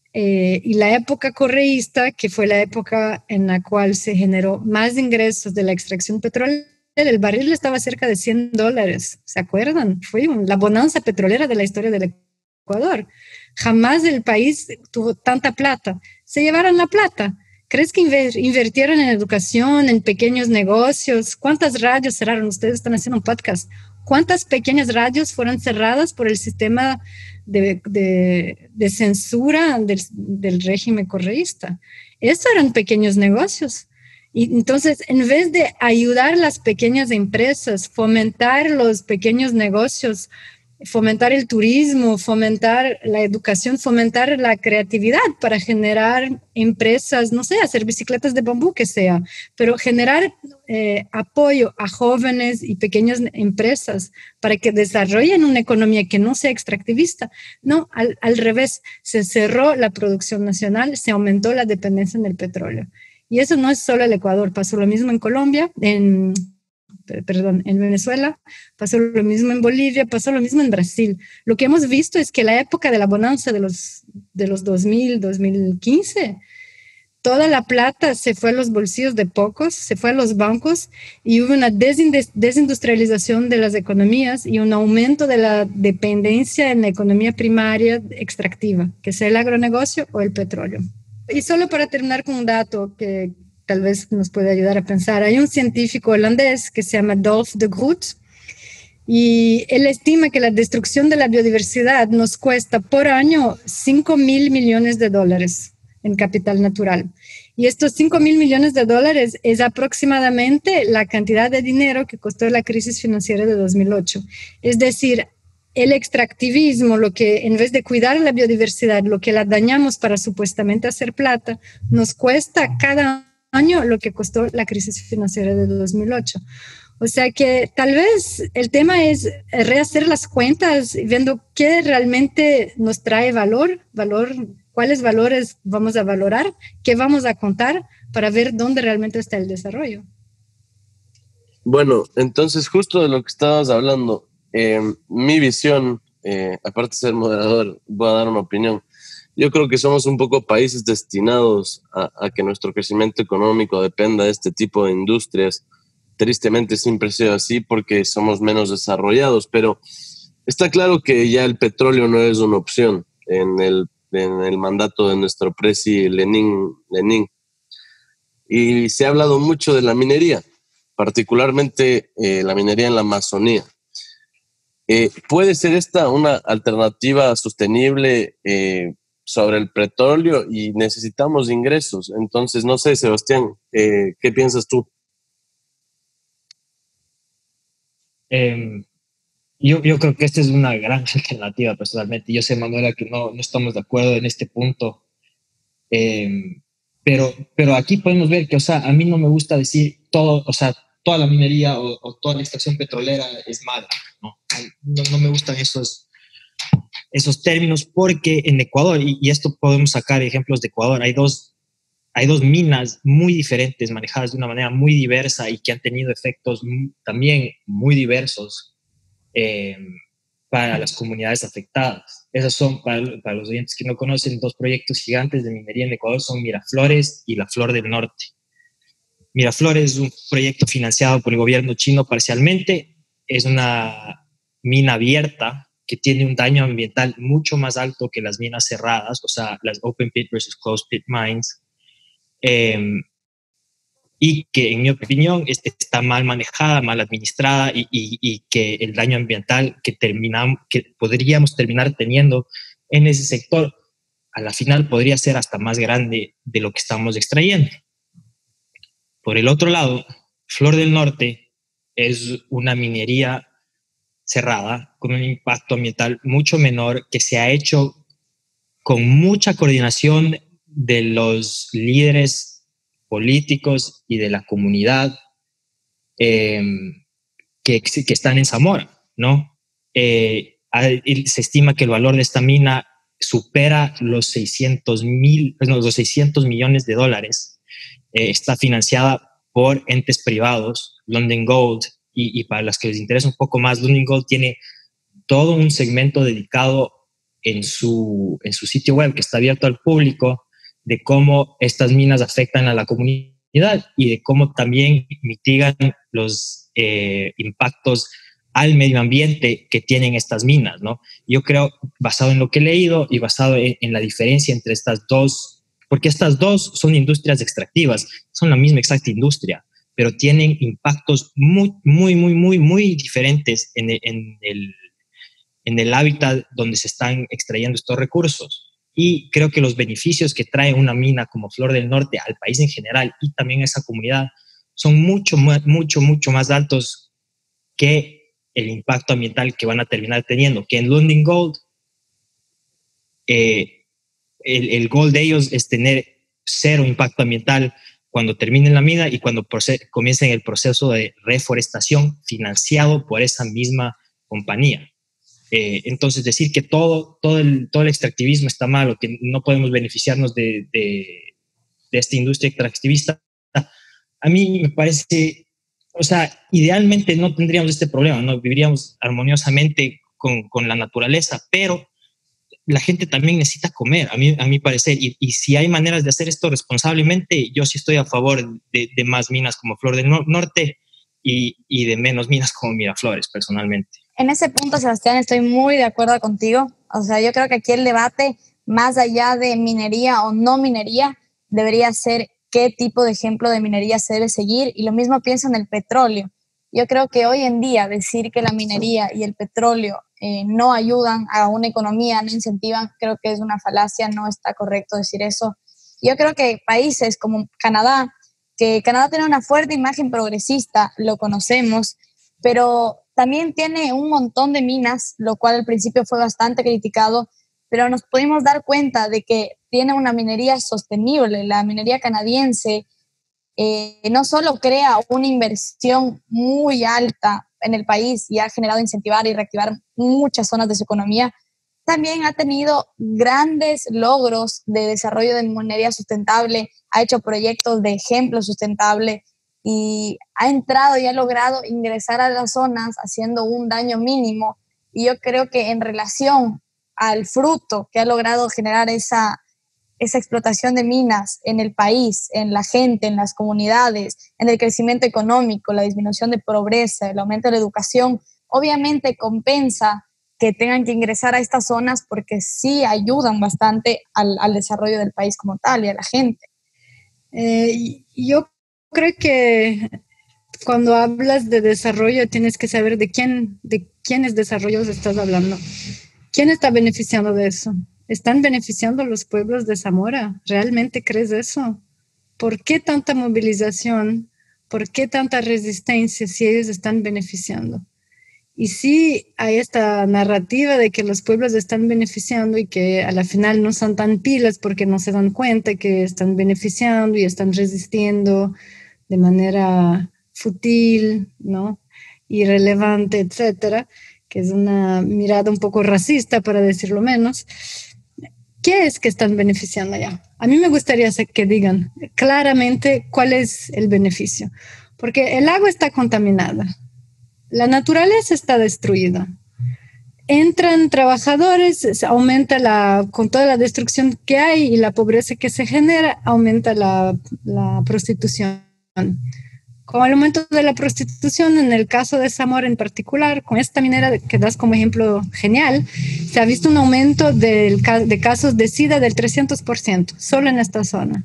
Eh, y la época correísta, que fue la época en la cual se generó más ingresos de la extracción petrolera, el barril estaba cerca de cien dólares, ¿se acuerdan? Fue la bonanza petrolera de la historia del Ecuador. Jamás el país tuvo tanta plata. Se llevaron la plata. ¿Crees que inver- invirtieron en educación, en pequeños negocios? ¿Cuántas radios cerraron? Ustedes están haciendo un podcast. ¿Cuántas pequeñas radios fueron cerradas por el sistema de, de, de censura del, del régimen correísta? Estos eran pequeños negocios. Y entonces, en vez de ayudar a las pequeñas empresas, fomentar los pequeños negocios, fomentar el turismo, fomentar la educación, fomentar la creatividad para generar empresas, no sé, hacer bicicletas de bambú, que sea, pero generar eh, apoyo a jóvenes y pequeñas empresas para que desarrollen una economía que no sea extractivista. No, al, al revés, se cerró la producción nacional, se aumentó la dependencia en el petróleo. Y eso no es solo el Ecuador, pasó lo mismo en Colombia, en... perdón, en Venezuela, pasó lo mismo en Bolivia, pasó lo mismo en Brasil. Lo que hemos visto es que la época de la bonanza de los, de los dos mil, dos mil quince, toda la plata se fue a los bolsillos de pocos, se fue a los bancos y hubo una desindustrialización de las economías y un aumento de la dependencia en la economía primaria extractiva, que sea el agronegocio o el petróleo. Y solo para terminar con un dato que tal vez nos puede ayudar a pensar. Hay un científico holandés que se llama Dolf de Groot y él estima que la destrucción de la biodiversidad nos cuesta por año cinco mil millones de dólares en capital natural. Y estos cinco mil millones de dólares es aproximadamente la cantidad de dinero que costó la crisis financiera de dos mil ocho. Es decir, el extractivismo, lo que en vez de cuidar la biodiversidad, lo que la dañamos para supuestamente hacer plata, nos cuesta cada año lo que costó la crisis financiera de dos mil ocho. O sea que tal vez el tema es rehacer las cuentas, viendo qué realmente nos trae valor, valor, cuáles valores vamos a valorar, qué vamos a contar para ver dónde realmente está el desarrollo. Bueno, entonces justo de lo que estabas hablando, eh, mi visión, eh, aparte de ser moderador, voy a dar una opinión. yo creo que somos un poco países destinados a, a que nuestro crecimiento económico dependa de este tipo de industrias. Tristemente siempre ha sido así porque somos menos desarrollados, pero está claro que ya el petróleo no es una opción en el, en el mandato de nuestro presi Lenin, Lenin. Y se ha hablado mucho de la minería, particularmente eh, la minería en la Amazonía. Eh, ¿Puede ser esta una alternativa sostenible eh, sobre el petróleo? Y necesitamos ingresos. Entonces, no sé, Sebastián, eh, ¿qué piensas tú? Eh, yo, yo creo que esta es una gran alternativa personalmente. Yo sé, Manuela, que no, no estamos de acuerdo en este punto. Eh, pero, pero aquí podemos ver que, o sea, a mí no me gusta decir todo, o sea, toda la minería o, o toda la extracción petrolera es mala, ¿no? No, no me gustan esos, esos términos porque en Ecuador, y, y esto podemos sacar ejemplos de Ecuador, hay dos, hay dos minas muy diferentes, manejadas de una manera muy diversa y que han tenido efectos también muy diversos eh, para las comunidades afectadas. Esas son, para, para los oyentes que no conocen, dos proyectos gigantes de minería en Ecuador, son Miraflores y La Flor del Norte. Miraflores es un proyecto financiado por el gobierno chino parcialmente, es una mina abierta que tiene un daño ambiental mucho más alto que las minas cerradas, o sea, las open pit versus closed pit mines, eh, y que en mi opinión está mal manejada, mal administrada y, y, y que el daño ambiental que, terminamos, que podríamos terminar teniendo en ese sector a la final podría ser hasta más grande de lo que estamos extrayendo. Por el otro lado, Flor del Norte es una minería cerrada con un impacto ambiental mucho menor que se ha hecho con mucha coordinación de los líderes políticos y de la comunidad eh, que, que están en Zamora, ¿no? Eh, se estima que el valor de esta mina supera los seiscientos, mil, no, los seiscientos millones de dólares. Eh, está financiada por entes privados, Lundin Gold, y, y para las que les interesa un poco más, Lundin Gold tiene todo un segmento dedicado en su, en su sitio web que está abierto al público de cómo estas minas afectan a la comunidad y de cómo también mitigan los eh, impactos al medio ambiente que tienen estas minas, ¿no? Yo creo, basado en lo que he leído y basado en, en la diferencia entre estas dos, porque estas dos son industrias extractivas, son la misma exacta industria, pero tienen impactos muy, muy, muy, muy, muy diferentes en, en el en el hábitat donde se están extrayendo estos recursos. Y creo que los beneficios que trae una mina como Flor del Norte al país en general y también a esa comunidad son mucho, mucho, mucho más altos que el impacto ambiental que van a terminar teniendo. Que en Lundin Gold, eh, el, el goal de ellos es tener cero impacto ambiental cuando terminen la mina y cuando comiencen el proceso de reforestación financiado por esa misma compañía. Eh, entonces, decir que todo, todo, el, todo el extractivismo está mal o que no podemos beneficiarnos de, de, de esta industria extractivista, a mí me parece, o sea, idealmente no tendríamos este problema, ¿no? Viviríamos armoniosamente con, con la naturaleza, pero la gente también necesita comer, a mí, a mi parecer, y, y si hay maneras de hacer esto responsablemente, yo sí estoy a favor de, de más minas como Flor del Norte y, y de menos minas como Miraflores, personalmente. En ese punto, Sebastián, estoy muy de acuerdo contigo. O sea, yo creo que aquí el debate, más allá de minería o no minería, debería ser qué tipo de ejemplo de minería se debe seguir. Y lo mismo pienso en el petróleo. Yo creo que hoy en día decir que la minería y el petróleo eh, no ayudan a una economía, no incentivan, creo que es una falacia, no está correcto decir eso. Yo creo que países como Canadá, que Canadá tiene una fuerte imagen progresista, lo conocemos, pero también tiene un montón de minas, lo cual al principio fue bastante criticado, pero nos pudimos dar cuenta de que tiene una minería sostenible. La minería canadiense eh, no solo crea una inversión muy alta en el país y ha generado incentivar y reactivar muchas zonas de su economía, también ha tenido grandes logros de desarrollo de minería sustentable, ha hecho proyectos de ejemplo sustentable y ha entrado y ha logrado ingresar a las zonas haciendo un daño mínimo. Y yo creo que en relación al fruto que ha logrado generar esa, esa explotación de minas en el país, en la gente, en las comunidades, en el crecimiento económico, la disminución de pobreza, el aumento de la educación, obviamente compensa que tengan que ingresar a estas zonas porque sí ayudan bastante al, al desarrollo del país como tal y a la gente. Eh, yo creo que cuando hablas de desarrollo tienes que saber de quién, de quiénes desarrollos estás hablando. ¿Quién está beneficiando de eso? ¿Están beneficiando los pueblos de Zamora? ¿Realmente crees eso? ¿Por qué tanta movilización? ¿Por qué tanta resistencia si ellos están beneficiando? Y sí hay esta narrativa de que los pueblos están beneficiando y que a la final no son tan pilas porque no se dan cuenta que están beneficiando y están resistiendo de manera fútil, ¿no? Irrelevante, etcétera, que es una mirada un poco racista, para decirlo menos. ¿Qué es que están beneficiando allá? A mí me gustaría que digan claramente cuál es el beneficio, porque el agua está contaminada. La naturaleza está destruida. Entran trabajadores, aumenta la, con toda la destrucción que hay y la pobreza que se genera, aumenta la, la prostitución. Con el aumento de la prostitución, en el caso de Zamora en particular, con esta minera que das como ejemplo genial, se ha visto un aumento del, de casos de SIDA del trescientos por ciento, solo en esta zona.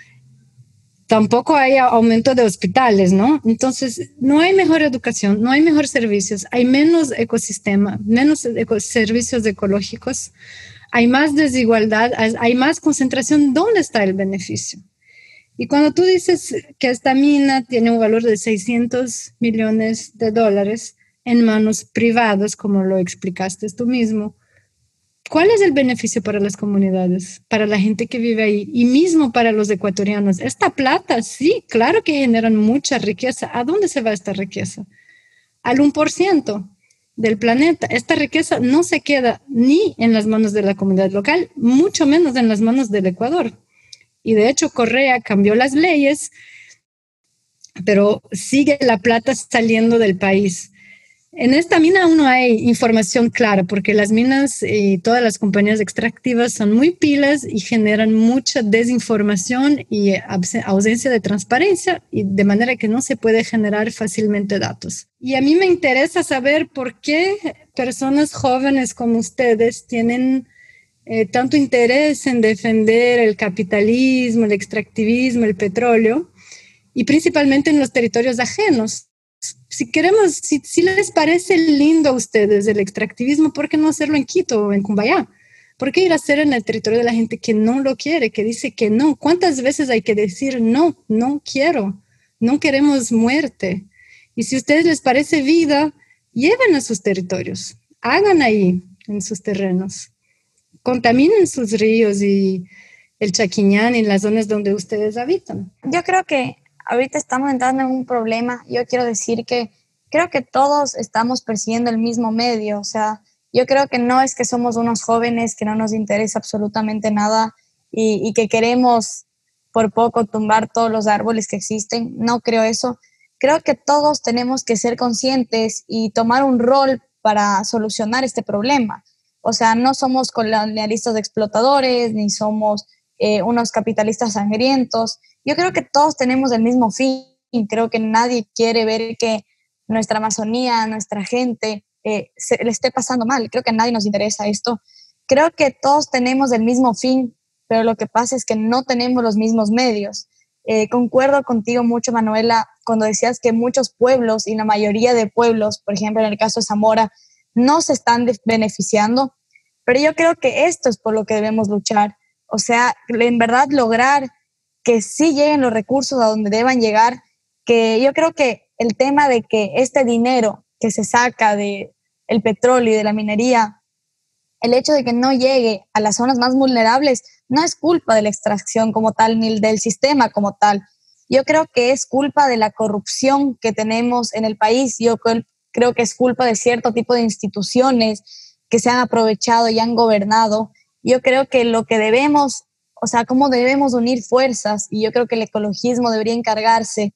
Tampoco hay aumento de hospitales, ¿no? Entonces, no hay mejor educación, no hay mejores servicios, hay menos ecosistema, menos eco servicios ecológicos, hay más desigualdad, hay más concentración. ¿Dónde está el beneficio? Y cuando tú dices que esta mina tiene un valor de seiscientos millones de dólares en manos privadas, como lo explicaste tú mismo, ¿cuál es el beneficio para las comunidades, para la gente que vive ahí y mismo para los ecuatorianos? Esta plata, sí, claro que generan mucha riqueza. ¿A dónde se va esta riqueza? Al uno por ciento del planeta. Esta riqueza no se queda ni en las manos de la comunidad local, mucho menos en las manos del Ecuador. Y de hecho Correa cambió las leyes, pero sigue la plata saliendo del país. En esta mina aún no hay información clara porque las minas y todas las compañías extractivas son muy pilas y generan mucha desinformación y ausencia de transparencia, y de manera que no se puede generar fácilmente datos. Y a mí me interesa saber por qué personas jóvenes como ustedes tienen eh, tanto interés en defender el capitalismo, el extractivismo, el petróleo, y principalmente en los territorios ajenos. Si queremos, si, si les parece lindo a ustedes el extractivismo, ¿por qué no hacerlo en Quito o en Cumbayá? ¿Por qué ir a hacer en el territorio de la gente que no lo quiere, que dice que no? ¿Cuántas veces hay que decir no, no quiero, no queremos muerte? Y si a ustedes les parece vida, lleven a sus territorios, hagan ahí en sus terrenos, contaminen sus ríos y el Chaquiñán y las zonas donde ustedes habitan. Yo creo que ahorita estamos entrando en un problema. Yo quiero decir que creo que todos estamos persiguiendo el mismo medio. O sea, yo creo que no es que somos unos jóvenes que no nos interesa absolutamente nada y, y que queremos por poco tumbar todos los árboles que existen. No creo eso. Creo que todos tenemos que ser conscientes y tomar un rol para solucionar este problema. O sea, no somos colonialistas explotadores, ni somos eh, unos capitalistas sangrientos. Yo creo que todos tenemos el mismo fin. Creo que nadie quiere ver que nuestra Amazonía, nuestra gente, eh, se le esté pasando mal. Creo que a nadie nos interesa esto. Creo que todos tenemos el mismo fin, pero lo que pasa es que no tenemos los mismos medios. Eh, concuerdo contigo mucho, Manuela, cuando decías que muchos pueblos y la mayoría de pueblos, por ejemplo, en el caso de Zamora, no se están beneficiando, pero yo creo que esto es por lo que debemos luchar. O sea, en verdad lograr que sí lleguen los recursos a donde deban llegar, que yo creo que el tema de que este dinero que se saca del petróleo y de la minería, el hecho de que no llegue a las zonas más vulnerables, no es culpa de la extracción como tal, ni del sistema como tal. Yo creo que es culpa de la corrupción que tenemos en el país. Yo creo que es culpa de cierto tipo de instituciones que se han aprovechado y han gobernado. Yo creo que lo que debemos, o sea, cómo debemos unir fuerzas, y yo creo que el ecologismo debería encargarse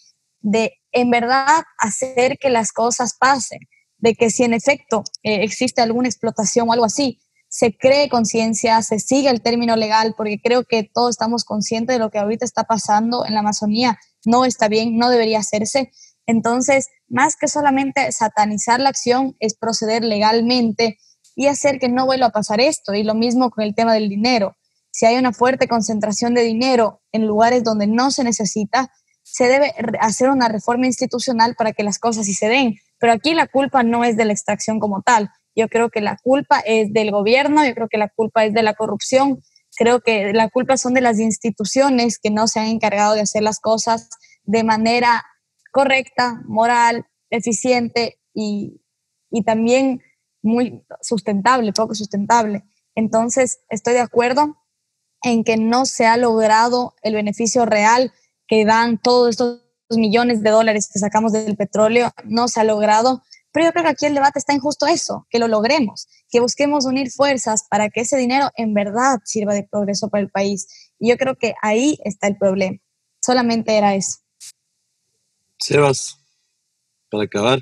de, en verdad, hacer que las cosas pasen, de que si en efecto eh, existe alguna explotación o algo así, se cree conciencia, se siga el término legal, porque creo que todos estamos conscientes de lo que ahorita está pasando en la Amazonía. No está bien, no debería hacerse. Entonces, más que solamente satanizar la acción, es proceder legalmente y hacer que no vuelva a pasar esto. Y lo mismo con el tema del dinero. Si hay una fuerte concentración de dinero en lugares donde no se necesita, se debe hacer una reforma institucional para que las cosas sí se den. Pero aquí la culpa no es de la extracción como tal. Yo creo que la culpa es del gobierno, yo creo que la culpa es de la corrupción, creo que la culpa son de las instituciones que no se han encargado de hacer las cosas de manera correcta, moral, eficiente y, y también muy sustentable, poco sustentable. Entonces, estoy de acuerdo en que no se ha logrado el beneficio real que dan todos estos millones de dólares que sacamos del petróleo, no se ha logrado. Pero yo creo que aquí el debate está en justo eso, que lo logremos, que busquemos unir fuerzas para que ese dinero en verdad sirva de progreso para el país. Y yo creo que ahí está el problema. Solamente era eso. Sebas, para acabar.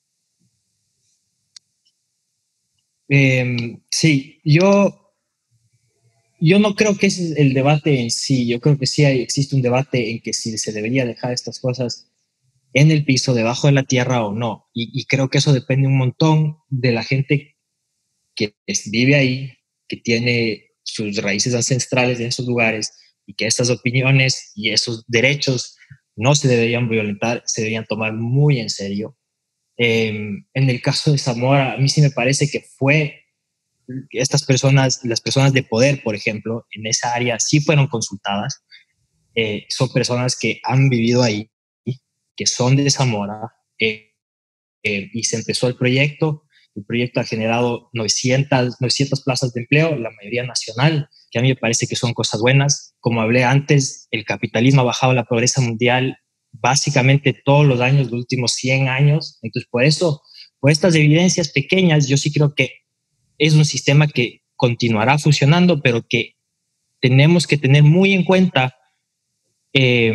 Eh, sí, yo, yo no creo que ese es el debate en sí. Yo creo que sí hay, existe un debate en que si se debería dejar estas cosas en el piso, debajo de la tierra o no. Y, y creo que eso depende un montón de la gente que es, vive ahí, que tiene sus raíces ancestrales en esos lugares y que estas opiniones y esos derechos no se deberían violentar, se deberían tomar muy en serio. Eh, en el caso de Zamora, a mí sí me parece que fue estas personas, las personas de poder, por ejemplo, en esa área sí fueron consultadas. Eh, son personas que han vivido ahí, que son de Zamora, eh, eh, y se empezó el proyecto. El proyecto ha generado novecientas, novecientas plazas de empleo, la mayoría nacional, que a mí me parece que son cosas buenas. Como hablé antes, el capitalismo ha bajado la pobreza mundial básicamente todos los años, los últimos cien años. Entonces, por eso, por estas evidencias pequeñas, yo sí creo que es un sistema que continuará funcionando, pero que tenemos que tener muy en cuenta eh,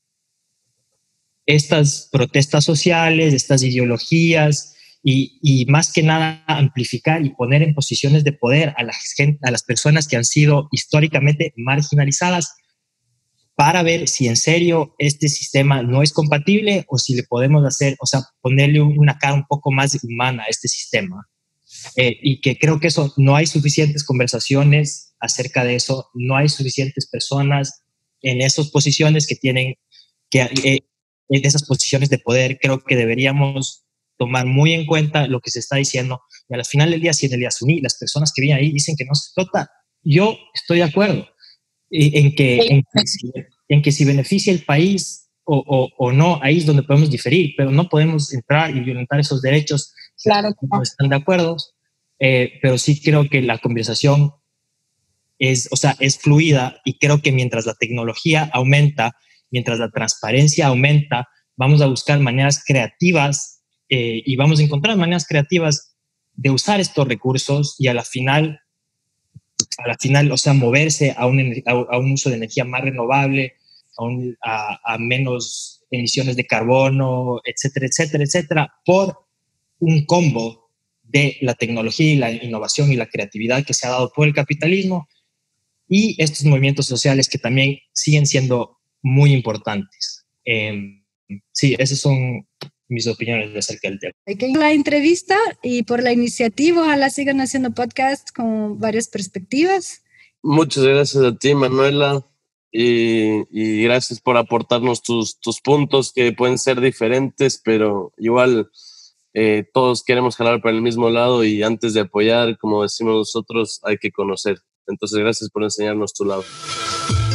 estas protestas sociales, estas ideologías y, y más que nada amplificar y poner en posiciones de poder a, la gente, a las personas que han sido históricamente marginalizadas para ver si en serio este sistema no es compatible o si le podemos hacer, o sea, ponerle una cara un poco más humana a este sistema. Eh, y que creo que eso, no hay suficientes conversaciones acerca de eso, no hay suficientes personas en esas posiciones que tienen que... Eh, en esas posiciones de poder. Creo que deberíamos tomar muy en cuenta lo que se está diciendo y al final del día, si en el Yasuní las personas que vienen ahí dicen que no se explota, yo estoy de acuerdo en que, en que, si, en que si beneficia el país o, o, o no, ahí es donde podemos diferir, pero no podemos entrar y violentar esos derechos si claro, no están de acuerdo, eh, pero sí creo que la conversación es, o sea, es fluida y creo que mientras la tecnología aumenta, mientras la transparencia aumenta, vamos a buscar maneras creativas eh, y vamos a encontrar maneras creativas de usar estos recursos y a la final, a la final, o sea, moverse a un, a, a un uso de energía más renovable, a, un, a, a menos emisiones de carbono, etcétera, etcétera, etcétera, por un combo de la tecnología y la innovación y la creatividad que se ha dado por el capitalismo y estos movimientos sociales que también siguen siendo muy importantes. Eh, sí, esas son mis opiniones acerca del tema. La entrevista y por la iniciativa, ojalá sigan haciendo podcasts con varias perspectivas. Muchas gracias a ti, Manuela, y, y gracias por aportarnos tus, tus puntos que pueden ser diferentes, pero igual eh, todos queremos jalar para el mismo lado y antes de apoyar, como decimos nosotros, hay que conocer. Entonces, gracias por enseñarnos tu lado.